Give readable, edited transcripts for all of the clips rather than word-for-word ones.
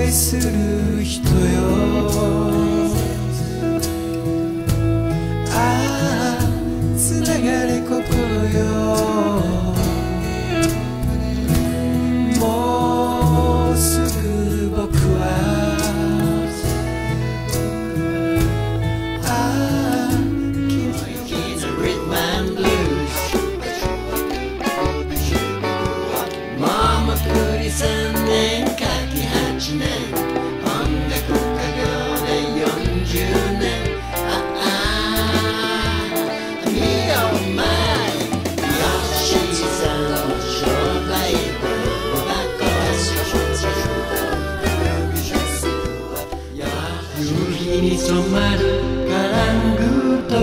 愛する人よ、ああつながれ心よ、もうすぐ僕は3年書き8年音楽家業で40年、ああ見よまいヨッシーさんの商売文箱、夕日に染まるカラングと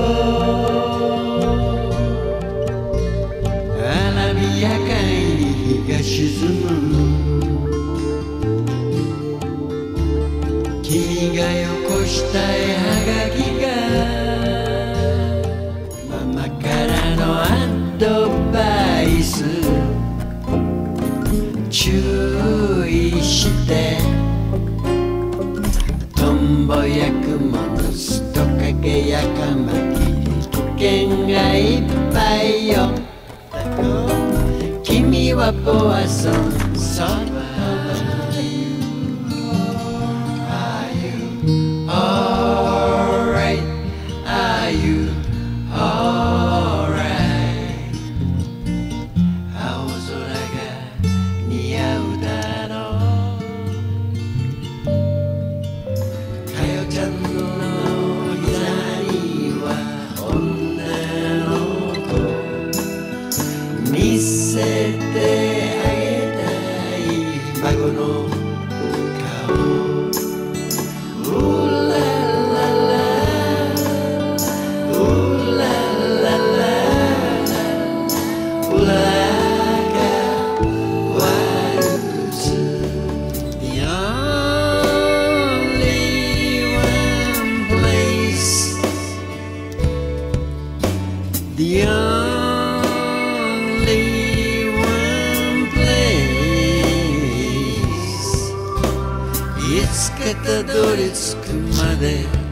アラビア海に日が沈む、君がよこした絵はがきがママからのアドバイス、注意してトンボやクモの巣と影やカマキリ危険がいっぱいよ、君はポアソンそば見せてあげたい孫の顔、うらららうらららうらがワルツ The only one place The only one place いつかたどり着くまで